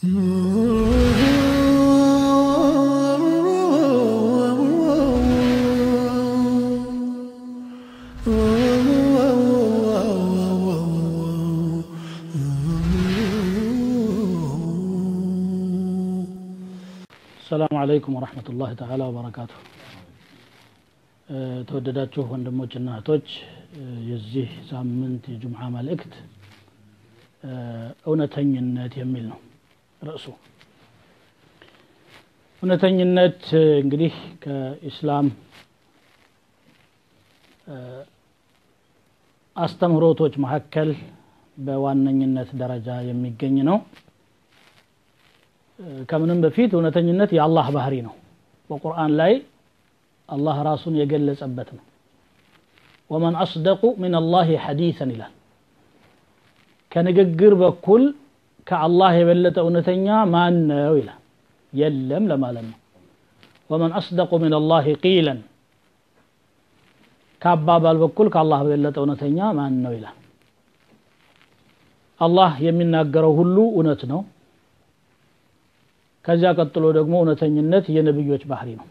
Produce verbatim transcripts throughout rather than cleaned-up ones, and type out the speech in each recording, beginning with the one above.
السلام عليكم ورحمة الله تعالى وبركاته. ተወደዳችሁ ወንድሞችና እህቶች የዚህ ሳምንት የጁምዓ መልእክት እውነተኝነት የሚል ነው ርዕሱ። እውነተኝነት እንግዲህ ከኢስላም አስተምህሮቶች መካከል በዋነኝነት ደረጃ የሚገኝ ነው። ከምንም በፊት እውነተኝነት የአላህ ባህሪ ነው። በቁርአን ላይ አላህ ራሱን የገለጸበት ነው። ወመን አስደቁ ሚን አላህ ሐዲሰን ይላል። ከንግግር በኩል ከአላህ የበለጠ እውነተኛ ማን ነው ይላል። የለም ለማለት ነው። ወመን አስደቁ ሚን አላህ ቂለን ከአባባል በኩል ከአላህ የበለጠ እውነተኛ ማን ነው ይላል። አላህ የሚናገረው ሁሉ እውነት ነው። ከዚያ ቀጥሎ ደግሞ እውነተኝነት የነብዮች ባህሪ ነው።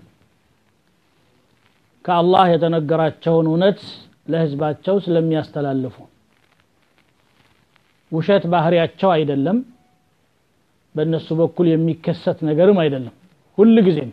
ከአላህ የተነገራቸውን እውነት ለህዝባቸው ስለሚያስተላልፉ ውሸት ባህሪያቸው አይደለም፣ በእነሱ በኩል የሚከሰት ነገርም አይደለም ሁሉ ጊዜም።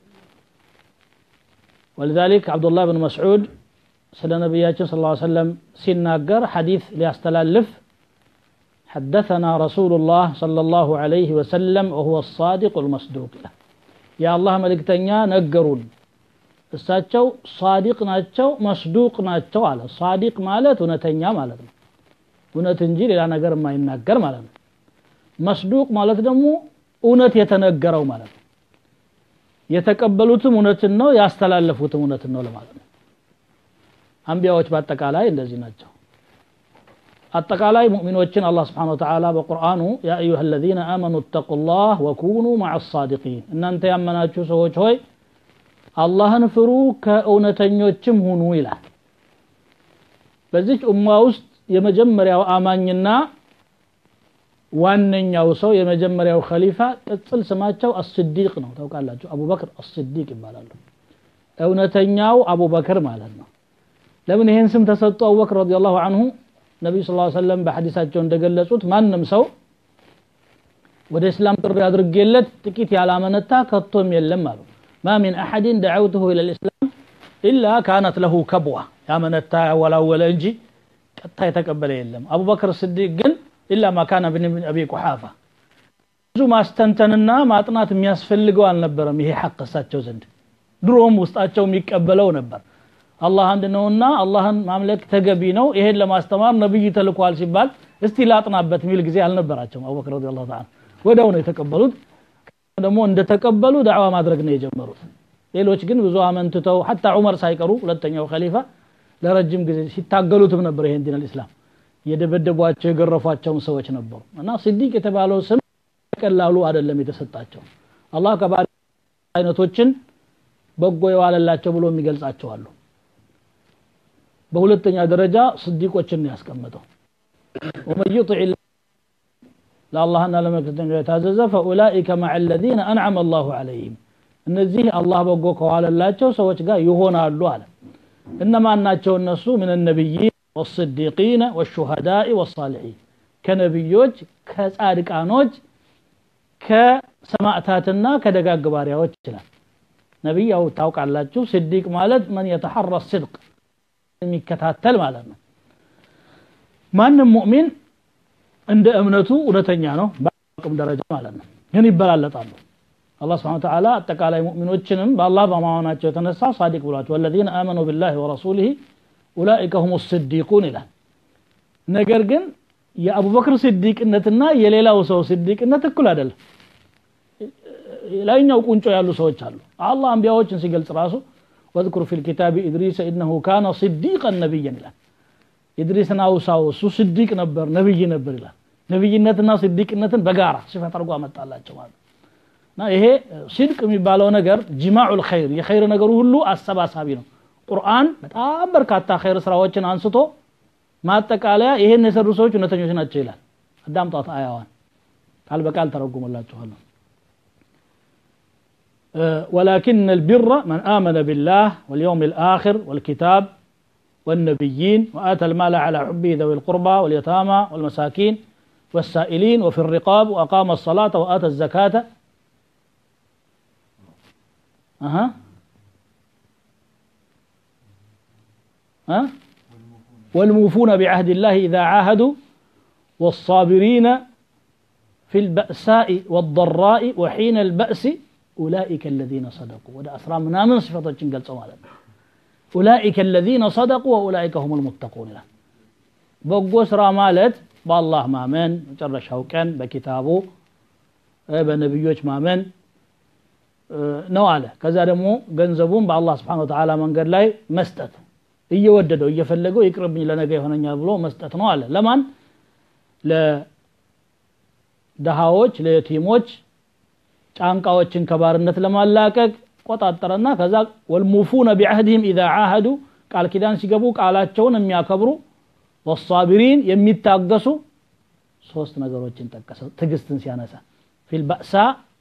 ولذلك عبد الله بن مسعود ስለ ነብያችን ሰለላሁ ዐለይሂ ወሰለም ሲናገር ሐዲስ ሊያስተላልፍ حدثنا رسول الله صلى الله عليه وسلم وهو الصادق المصدوق يا الله ملكتኛ ነገሩን እሳቸው صادق ናቸው መስዱቅ ናቸው አለ። صادق ማለት እውነተኛ ማለት ነው፣ እውነት እንጂ ሌላ ነገር የማይናገር ማለት ነው። መስዱቅ ማለት ደግሞ እውነት የተነገረው ማለት ነው። የተቀበሉትም እውነትን ነው፣ ያስተላለፉትም እውነትን ነው ለማለት ነው። አንቢያዎች በአጠቃላይ እንደዚህ ናቸው። አጠቃላይ ሙእሚኖችን አላህ Subhanahu Wa Ta'ala በቁርአኑ ያ አዩሃ الذين آمنوا اتقوا الله وكونوا مع الصادقين እናንተ ያመናችሁ ሰዎች ሆይ አላህን ፍሩ ከእውነተኞችም ሁኑ ይላል። በዚህ ኡማ ውስጥ የመጀመሪያው አማኝና ዋነኛው ሰው የመጀመሪያው ኸሊፋ ቅጽል ስማቸው አስሲዲቅ ነው። ታውቃላችሁ አቡበክር አስሲዲቅ ይባላሉ። እውነተኛው አቡበክር ማለት ነው። ለምን ይሄን ስም ተሰጠ አቡበክር ረዲየላሁ ዐንሁ? ነብዩ ሰለላሁ ዐለይሂ ወሰለም በሐዲሳቸው እንደገለጹት ማንንም ሰው ወደ እስላም ጥሪ አድርጌለት ጥቂት ያላመነታ ከቶም የለም አሉ። ما من احد دعوته الى الاسلام الا كانت له كبوه ያመነታ ወላወለ እንጂ ቀጣ የተቀበለ የለም። አቡበክር ሲዲቅ ግን الا ما كان ابن ابي قحافه ብዙ ማስተንተንና ማጥናት የሚያስፈልገው አልነበረም። ይሄ ሐቅ እሳቸው ዘንድ ድሮም ውስጣቸው የሚቀበለው ነበር። አላህ አንድ ነውና አላህን ማምለክ ተገቢ ነው፣ ይሄን ለማስተማር ነብይ ተልኳል ሲባል እስቲ ላጥናበት ሚል ጊዜ አልነበራቸውም። አቡበክር ረዲየላሁ ተዓላ ወዲያው ነው የተቀበሉት። ደግሞ እንደተቀበሉ ዳዕዋ ማድረግ ነው የጀመሩት። ሌሎች ግን ብዙ አመንተው حتى ዑመር ሳይቀሩ ሁለተኛው ኸሊፋ ለረጅም ጊዜ ሲታገሉትም ነበር ይሄን ዲን አልእስላም። የደበደቧቸው የገረፏቸው ሰዎች ነበሩ እና ሲዲቅ የተባለው ስም ቀላሉ አይደለም የተሰጣቸው። አላህ ከባሪ አይነቶችን በጎ የዋለላቸው ብሎ የሚገልጻቸው አሉ። በሁለተኛ ደረጃ ሲዲቆችን ያስቀመጠው ومن يطع لا الله أن لم يكن يتعزز فأولئك مع الذين أنعم الله عليهم እነዚህ አላህ በጎ ከዋለላቸው ሰዎች ጋር ይሆናሉ አለ። እነማን ናቸው እነሱ? من النبيين والصديقين والشهداء والصالحين ከነብዮች ከጻድቃኖች ከሰማዕታትና ከደጋግ ባሪያዎች ይችላል። ነብያው ታውቃላችሁ ሲዲቅ ማለት من يتحرى الصدق የሚከታተል ማለት ነው። ማንም ሙእሚን እንደ እምነቱ እውነተኛ ነው በአቅም ደረጃ ማለት ነው፣ ግን ይበላለጣሉ። አላህ Subhanahu Wa Ta'ala አጠቃላይ ሙእሚኖችንም በአላህ በማመናቸው የተነሳ صادق ብሏቸው والذين آمنوا بالله ورسوله أولئك هم الصديقون ይላል። ነገር ግን የአቡበክር ሲዲቅነትና የሌላው ሰው ሲዲቅነት እኩል አይደለም። ላይኛው ቁንጮ ያሉ ሰዎች አሉ። አላህ አንቢያዎችን ሲገልጽ ራሱ واذكر في الكتاب إدريس إنه كان صديقا نبيا ይላል። ኢድሪስና አውሳው እሱ ሲዲቅ ነበር ነብይ ነበር ይላል። ነብይነትና ሲዲቅነትን በጋራ ሲፈት አድርጎ አመጣላቸው ማለት እና ይሄ ሲድቅ የሚባለው ነገር ጅማዑል ኸይር የኸይር ነገሩ ሁሉ አሰባሳቢ ነው። ቁርአን በጣም በርካታ ኸይር ስራዎችን አንስቶ ማጠቃለያ ይሄን የሰሩ ሰዎች እውነተኞች ናቸው ይላል። አዳምጧት አያዋን قال بقال ترجملاችኋለሁ ولكن البر من آمن بالله واليوم الآخر والكتاب والنبيين وآتى المال على حبه ذوي القربى واليتامى والمساكين والسائلين وفي الرقاب وأقام الصلاة وآتى الزكاة أها ها والموفون بعهد الله إذا عاهدوا والصابرين في البأساء والضراء وحين البأس أولئك الذين صدقوا وده أسرى من آمن صفة جنجل سوالا أولئك الذين صدقوا وأولئك هم المتقون له بقوا سرى مالت بالله مامن جرى شوكا بكتابه بنبيوش مامن نواله كذا دمو ገንዘቡን በአላህ Subhanahu Wa Ta'ala መንገድ ላይ መስጠት እየወደደው እየፈለገው ይቅርብኝ ለነገ ይሆነኛል ብሎ መስጠት ነው አለ ለማን ለደሃዎች ለየቲሞች ጫንቃዎችን ከባርነት ለማላቀቅ ቆጣጠረና ከዛ ወልሙፉነ ቢአህዲሂም اذا عاهدوا ቃል ኪዳን ሲገቡ ቃላቸውን የሚያከብሩ ወሳቢሪን የሚታገሱ ሶስት ነገሮችን ጠቀሰ ትግስትን ሲያነሳ ፊል ባእሳ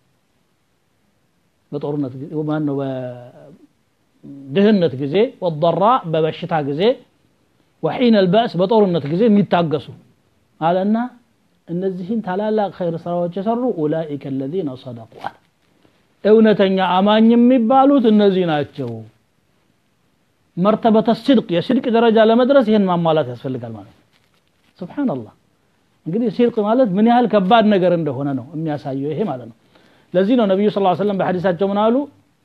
በጦርነት ወማን ነው በድህነት ጊዜ ወضراء በበሽታ ጊዜ وحين البأس በጦርነት ጊዜ የሚታገሱ አለና እነዚህን ታላላቅ ኸይር ስራዎች የሰሩ اولئك الذين صدقوا እውነተኛ አማኝ የሚባሉት እነዚህ ናቸው مرتبه الصدق የصدق ደረጃ ለመድረስ ይሄን ማሟላት ያስፈልጋል ማለት ሱብሃንአላህ እንግዲህ صدق ማለት ምን ያህል ከባድ ነገር እንደሆነ ነው የሚያሳየው ይሄ ማለት ነው ለዚህ ነው ነብዩ ሰለላሁ ዐለይሂ ወሰለም በሐዲሳቸው ምን አሉ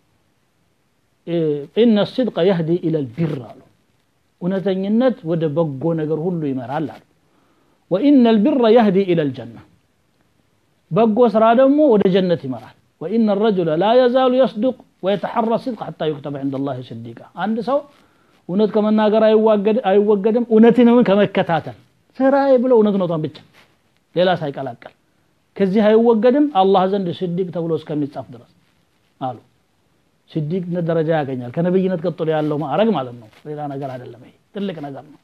ان الصدق يهدي الى البر አሉ እውነተኝነት ወደ በጎ ነገር ሁሉ ይመራል አሉ وان البر يهدي الى الجنه በጎ ስራ ደግሞ ወደ ጀነት ይመራል وان الرجل لا يزال يصدق ويتحرى الصدق حتى يكتب عند الله صديقا አንድ ሰው እውነት ከመናገር አይዋገድ አይወገድም እውነትን ከመከታተል ስራዬ ብሎ እውነትነቷን ብቻ ሌላ ሳይቀላቀል ከዚህ አይወገድም አላህ ዘንድ ሲዲቅ ተብሎ እስከሚጻፍ ድረስ አሉ ሲዲቅ ደረጃ ያገኛል ከነብይነት ቀጥሎ ያለው ማዕረግ ማለት ነው ሌላ ነገር አይደለም ይሄ ትልቅ ነገር ነው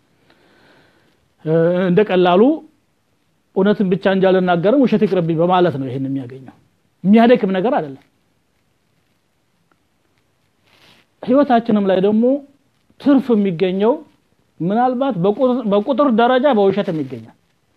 እንደቀላሉ እውነትን ብቻ እንጃለናገርም ውሸት ይቅርብኝ በማለት ነው ይሄን የሚያገኘው የሚያደክም ነገር አይደለም ህይወታችንም ላይ ደግሞ ትርፍ የሚገኘው ምናልባት በቁጥር ደረጃ በውሸት የሚገኛል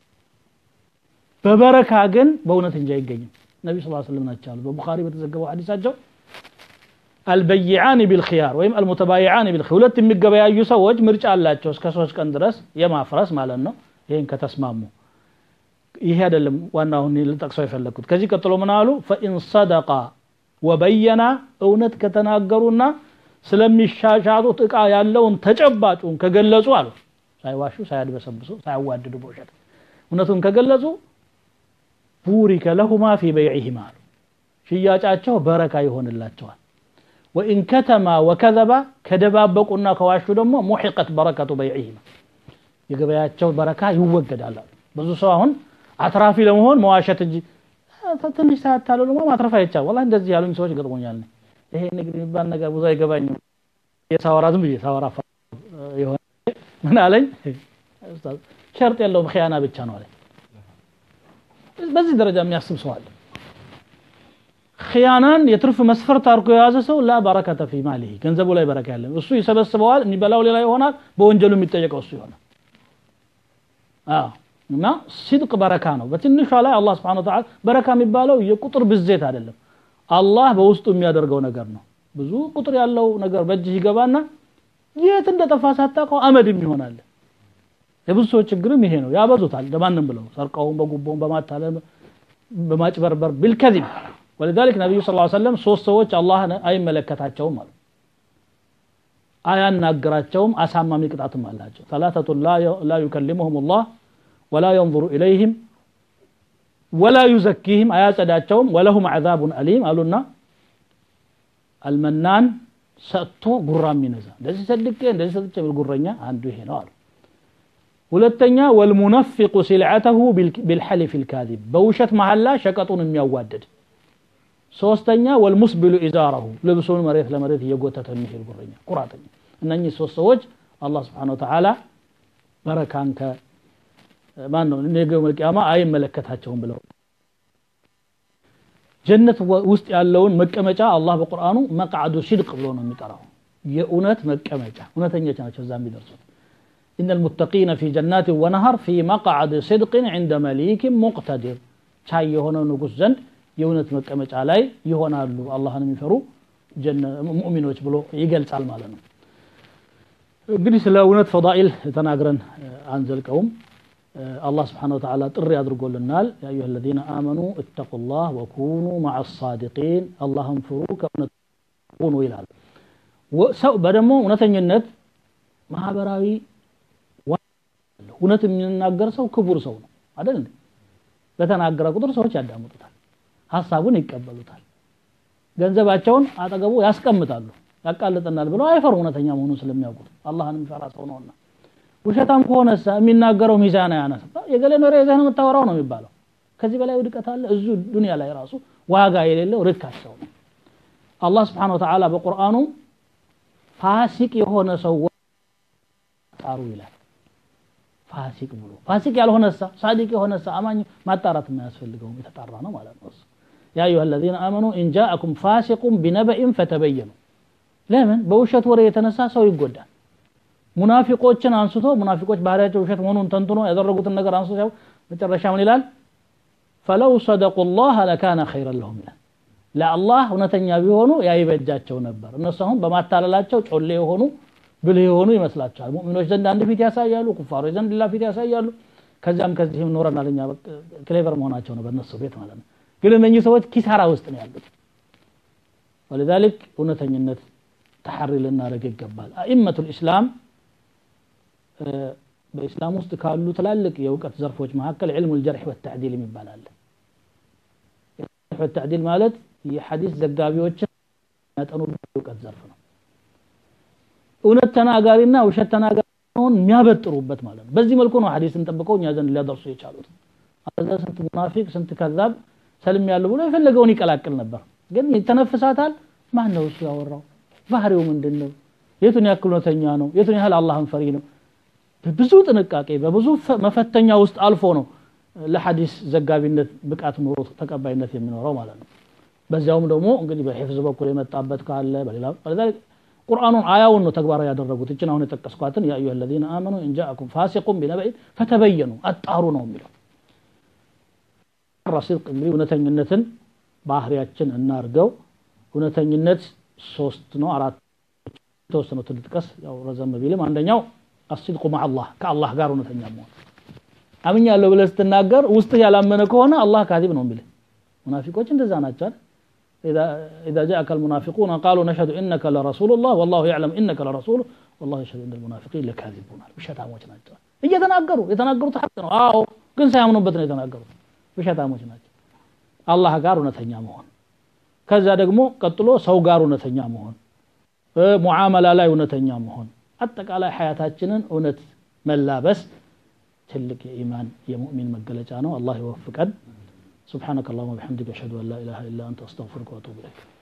በበረካ ግን በእውነት እንጂ አይገኝም ነብዩ ሰለላሁ ዐለይሂ ወሰለም ናቸው በቡኻሪ በተዘገበው ሐዲሳቸው البيعان بالخيار ወይም المتبايعان بالخيار ሁለት የሚገበያዩ ሰዎች ምርጫ አላቸው እስከ ሶስት ቀን ድረስ የማፍረስ ማለት ነው ይሄን ከተስማሙ ይሄ አይደለም ዋናው ነው ለጠቅሰው የፈለኩት ከዚህ ቀጥሎ ምን አሉ فإن صدقا وبينا እውነት ከተናገሩና ስለሚሻሻጡት ዕቃ ያለውን ተጨባጩን ከገለጹ አሉ ሳይዋሹ ሳያድበሰብሱ ሳያዋድዱ በውሸት እውነቱን ከገለጹ ቡሪከ ለሁማ في بيعهما ሽያጫቸው በረካ ይሆንላቸዋል وإن كتما وكذبا كدبابقنا كواشو دمو محقت بركة بيعهما የገበያቸው በረካ ይወገዳል ብዙ ሰው አሁን አትራፊ ለመሆን መዋሸት እንጂ ትንሽ ሳታለው ነው ማትረፍ አይቻል والله እንደዚህ ያሉኝ ሰዎች ገጥሞኛል ይሄ ንግድ የሚባል ነገር ብዙ አይገባኝም የሳወራ ዝም ብዬ ሳወራ ይሆን ምን አለኝ ኡስታዝ ሸርጥ የለውም ኺያና ብቻ ነው አለኝ በዚህ ደረጃ የሚያስብ ሰው አለ ኺያናን የትርፍ መስፈርት አርጎ የያዘ ሰው لا بركة في ماله ገንዘቡ ላይ በረካ የለም እሱ ይሰበስበዋል የሚበላው ሌላ ይሆናል በወንጀሉ የሚጠየቀው እሱ ይሆናል አዎ እና صدق በረካ ነው በትንሿ ላይ አላህ Subhanahu Wa Ta'ala በረካ የሚባለው የቁጥር ብዜት አይደለም አላህ በውስጡ የሚያደርገው ነገር ነው ብዙ ቁጥር ያለው ነገር በእጅ ይገባና የት እንደጠፋ ሳታውቀው አመድም ይሆናል የብዙ ሰዎች ችግርም ይሄ ነው ያበዙታል ለማንም ብለው ሰርቀውን በጉቦን በማታለል በማጭበርበር بالكذب ولذلك النبي صلى الله عليه وسلم ሶስት ሰዎች አላህ አይመለከታቸውም ማለት አያናግራቸውም አሳማሚ ቅጣትም አላቸው ثلاثه لا لا يكلمهم الله ولا ينظر اليهم ولا يزكيهم አያጸዳቸውም ولهم عذاب أليم አሉና المنان ሰጥቶ ጉራም ይነዛ እንደዚህ ሰድቄ እንደዚህ ሰጥቼ ጉረኛ አንዱ ይሄ ነው አሉ ሁለተኛ والمنفق سلعته بالحلف الكاذب በውሸት መሐላ ሸቀጡን የሚያዋደድ ሶስተኛ والمسبل ازاره ልብሱን መሬት ለመሬት እየጎተተ የሚሄድ ጉረኛ ቁራጠኛ እነኚህ ሶስት ሰዎች አላህ Subhanahu Wa Ta'ala በረካን ከ ማን ነው ነገው መልቂያማ አይመለከታቸውም ብለው ጀነት ውስጥ ያለውን መቀመጫ አላህ በቁርአኑ መቅዓዱ ሲድቅ ብሎ ነው የሚጠራው የኡነት መቀመጫ እውነተኞች ናቸው እዛ የሚደርሱት إن المتقين في جنات ونهر في مقعد صدق عند مليك مقتدر ቻይ የሆነው ንጉስ ዘንድ የኡነት መቀመጫ ላይ ይሆናሉ አላህን የሚፈሩ ጀነ ሙእሚኖች ብሎ ይገልጻል ማለት ነው እንግዲህ ስለ ኡነት ፈዳኢል ተናግረን አንዘልቀውም الله سبحانه وتعالى ጥሪ አድርጎልናል يا ايها الذين امنوا اتقوا الله وكونوا مع الصادقين اللهم فروك كونوا ይላል ሰው በደሞ እውነተኝነት ማህበራዊ እውነት የሚናገር ሰው ክቡር ሰው ነው አይደል እንዴ በተናገረ ቁጥር ሰዎች ያዳምጡታል ሐሳቡን ይቀበሉታል ገንዘባቸውን አጠገቡ ያስቀምጣሉ ያቃልጠናል ብለው አይፈሩ እውነተኛ መሆኑን ስለሚያውቁት አላህን የሚፈራ ሰው ነውና ውሸታም ከሆነሳ የሚናገረው ሚዛን ያነሳ የገለ ነው የዘህነ መታወራው ነው የሚባለው ከዚህ በላይ ውድቀት አለ እዙ ዱንያ ላይ ራሱ ዋጋ የሌለው ርካሽ ሰው ነው አላህ Subhanahu Wa Ta'ala በቁርአኑ ፋሲቅ የሆነ ሰው ጣሩ ይላል ፋሲቅ ብሎ ፋሲቅ ያልሆነሳ ሳዲቅ የሆነሳ አማኝ ማጣራት የማያስፈልገው የተጣራ ነው ማለት ነው ያ አዩሃ الذين آمنوا إن جاءكم فاسق بنبأ فتبينوا ለምን በውሸት ወሬ የተነሳ ሰው ይጎዳል ሙናፊቆችን አንስቶ ሙናፊቆች ባህሪያቸው ውሸት መሆኑን ተንትኖ ያደረጉትን ነገር አንስቶ ያው መጨረሻ ምን ይላል فلو صدقوا الله لكان خيرا لهم ይላል ለአላህ እውነተኛ ቢሆኑ ያይበጃቸው ነበር እነሱም በማታለላቸው ጮሌ የሆኑ ብልህ የሆኑ ይመስላቸዋል ሙእሚኖች ዘንድ አንድ ፊት ያሳያሉ ኩፋሮች ዘንድ ሌላ ፊት ያሳያሉ ከዛም ከዚህም ኖረናልኛ ክሌቨር መሆናቸው ነው በእነሱ ቤት ማለት ነው ግን እነኚህ ሰዎች ኪሳራ ውስጥ ነው ያሉት ولذلك እውነተኝነት ተሐሪ ልናደርግ ይገባል አኢመቱ الاسلام በእስላም ውስጥ ካሉ ትላልቅ የእውቀት ዘርፎች መካከል علم الجرح والتعديل የሚባል አለ الجرح والتعديل ማለት የሐዲስ ዘጋቢዎችን ያጠኑ የእውቀት ዘርፍ ነው እውነት ተናጋሪና ውሸት ተናጋሪውን የሚያበጥሩበት ማለት ነው በዚህ መልኩ ነው ሐዲስን ጠብቀው እኛ ዘንድ ሊያደርሱ የቻሉት አዛ ስንት ሙናፊቅ ስንት ከዛብ ሰልም ያለው ብሎ የፈለገውን ይቀላቅል ነበር ግን ይተነፍሳታል ማን ነው እሱ ያወራው ባህሪው ምንድነው የቱን ያክል እውነተኛ ነው የቱን ያህል አላህን ፈሪ ነው በብዙ ጥንቃቄ በብዙ መፈተኛ ውስጥ አልፎ ነው ለሐዲስ ዘጋቢነት ብቃት ኖሮ ተቀባይነት የሚኖረው ማለት ነው በዚያውም ደግሞ እንግዲህ በሂፍዝ በኩል የመጣበት ካለ በሌላ ስለዚህ ቁርአኑን አያውን ነው ተግባራዊ ያደረጉት እቺን አሁን የተጠቀስኳትን ያ አዩሃ الذين آمنوا إن جاءكم فاسق بنبأ فتبينوا አጣሩ ነው የሚለው ራስልቅ እንግዲህ እውነተኝነትን ባህሪያችን እናርገው እውነተኝነት ሶስት ነው አራት ተወሰኑ ተጥቀስ ያው ረዘም ቢልም አንደኛው الصدق مع الله كالله ጋር እውነተኛ መሆን አምኛለሁ ብለህ ስትናገር ውስጥ ያላመነ ከሆነ አላህ ካዚብ ነው የሚል ሙናፊቆች እንደዛ ናቸው اذا اذا جاءك المنافقون قالوا نشهد انك لرسول الله والله يعلم انك لرسول والله يشهد ان المنافقين لكاذبون ውሸታሞች ናቸው እየተናገሩ የተናገሩት ሐቅ ነው አዎ ግን ሳያምኑበት ነው የተናገሩት ውሸታሞች ናቸው አላህ ጋር እውነተኛ መሆን ከዛ ደግሞ ቀጥሎ ሰው ጋር እውነተኛ መሆን ሙዓመላ ላይ እውነተኛ መሆን አጠቃላይ ሐያታችንን እውነት መላበስ ትልቅ የኢማን የሙእሚን መገለጫ ነው አላህ ይወፍቀን سبحانك اللهم وبحمدك اشهد ان لا اله الا انت استغفرك واتوب اليك